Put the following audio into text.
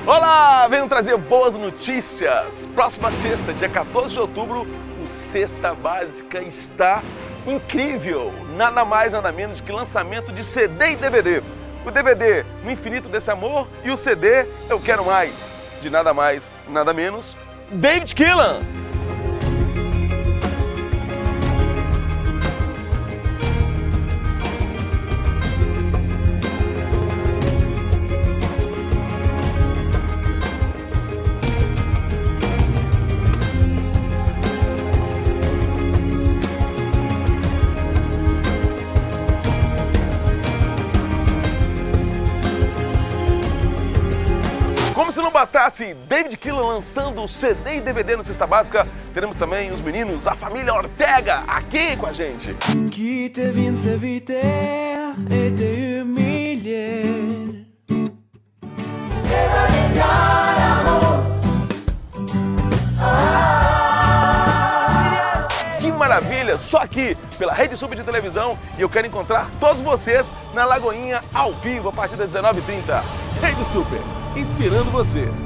Olá, venho trazer boas notícias. Próxima sexta, dia 14 de outubro, o Cesta Básica está incrível. Nada mais, nada menos que lançamento de CD e DVD. O DVD, No Infinito Desse Amor, e o CD, Eu Quero Mais. De nada mais, nada menos, David Keelan. Como se não bastasse David Keelan lançando o CD e DVD no Cesta Básica, teremos também os meninos, a família Ortega, aqui com a gente. Que te vence eviter et te humilier. Que maravilha! Só aqui, pela Rede Super de televisão, e eu quero encontrar todos vocês na Lagoinha, ao vivo, a partir das 19h30. Rede Super, inspirando você.